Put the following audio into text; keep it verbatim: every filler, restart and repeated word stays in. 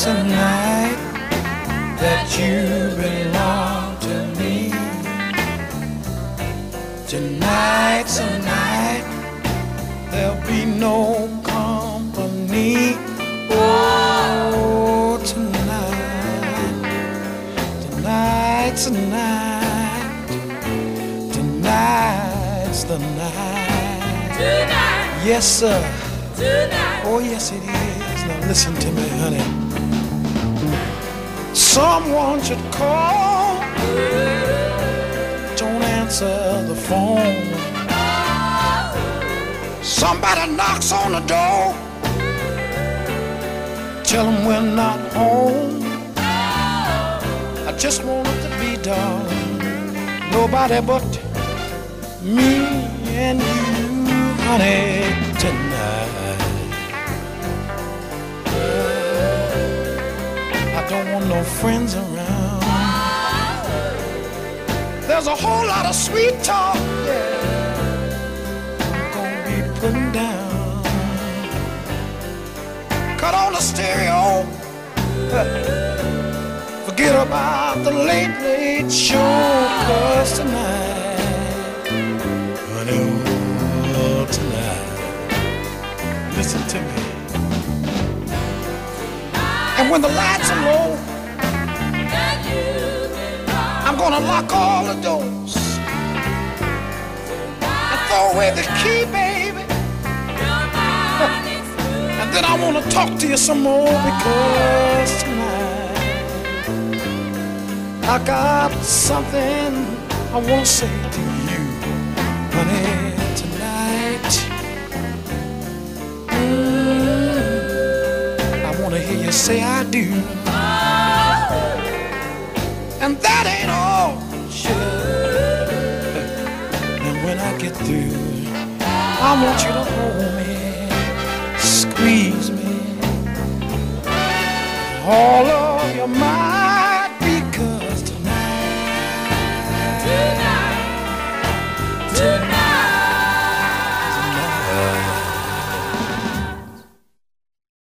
tonight that you belong to me. Tonight's a night there'll be no company. Oh, tonight, tonight's a night, tonight's the night. Tonight. Yes, sir. Tonight. Oh, yes, it is. Now listen to me, honey. Someone should call. Don't answer the phone. Somebody knocks on the door. Tell them we're not home. I just want it to be done. Nobody but me and you, honey, tonight. I don't want no friends around. There's a whole lot of sweet talk, yeah, I'm gonna be putting down. Cut on the stereo. Forget about the late, late show. Cause tonight, honey, oh, tonight, listen to me. And when the lights are low, I'm gonna lock all the doors and throw away the key, baby. And then I wanna talk to you some more, because tonight I got something I wanna say to you, honey, tonight. Mm, I wanna hear you say I do. And that ain't all, sugar. And when I get through, I want you to hold me.